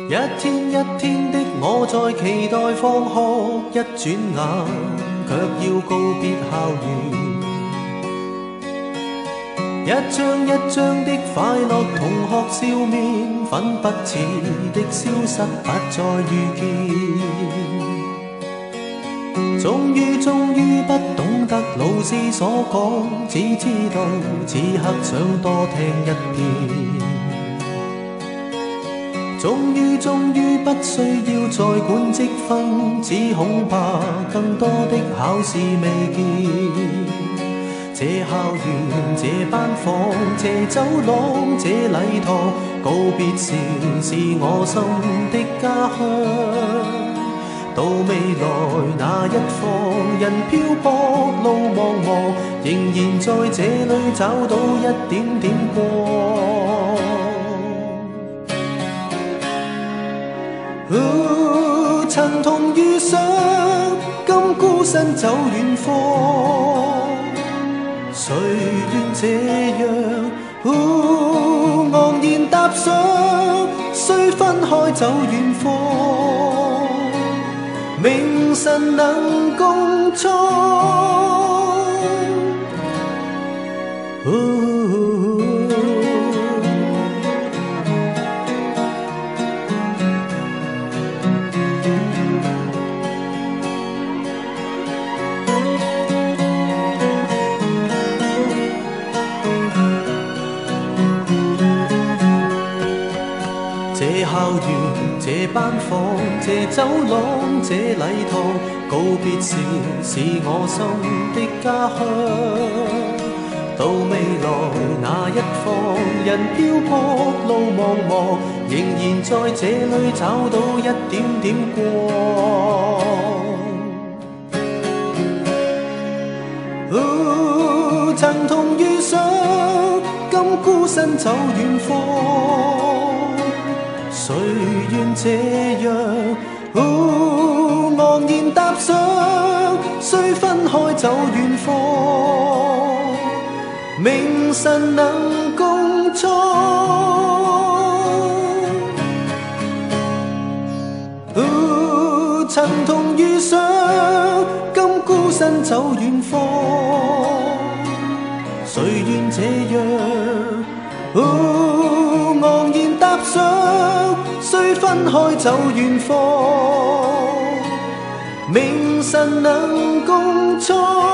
一天一天的我在期待放學，一轉眼卻要告別校園。一張一張的快樂同學笑面，粉不似的消失，不再遇見。終於不懂得老師所講，只知道此刻想多聽一遍。終於不需要再管積分，只恐怕更多的考試未見。這校園，這班房，這走廊，這禮堂，告別時是我心的家鄉。到未來那一方，人漂泊路茫茫，仍然在這裏找到一點點光。曾同遇上，今孤身走遠方。誰願這樣，昂然踏上，雖分開走遠方，明晨能共創。這校園，這班房，這走廊，這禮堂，告別時是我心的家鄉。到未來那一方，人漂泊路茫茫，仍然在這裏找到一點點光。曾同遇上，今孤身走遠方。誰願這樣，昂然踏上，雖分開走遠方，明晨能共創。曾同遇上，今孤身走遠方。誰願這樣，昂然踏上，雖分開走遠方，明晨能共創。